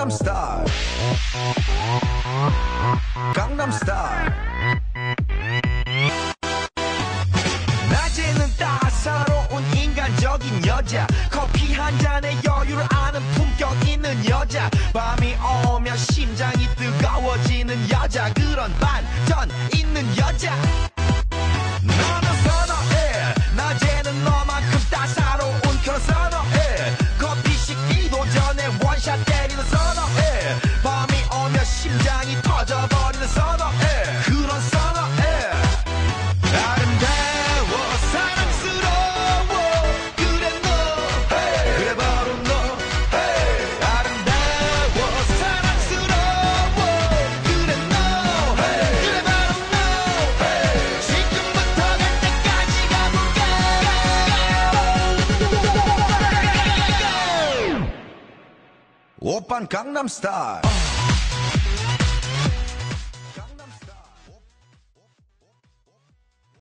강남스타일 강남스타일 낮에는 따사로운 인간적인 여자 커피 한 잔에 여유를 아는 품격 있는 여자 밤이 오면 심장이 뜨거워지는 여자 그런 반전 있는 여자 너는 선호해 낮에는 너만큼 따사로운 그런 선호해 커피 식기도 전에 원샷 때리는 선호해 밤이 오면 심장이 터져버리는 선호해 그런 선호해 아름다워 사랑스러워 그래 너 hey. 그래 바로 너 hey. 아름다워 사랑스러워 그래 너 hey. 그래 바로 너 hey. 지금부터 갈 때까지 가볼까 오빤 강남스타일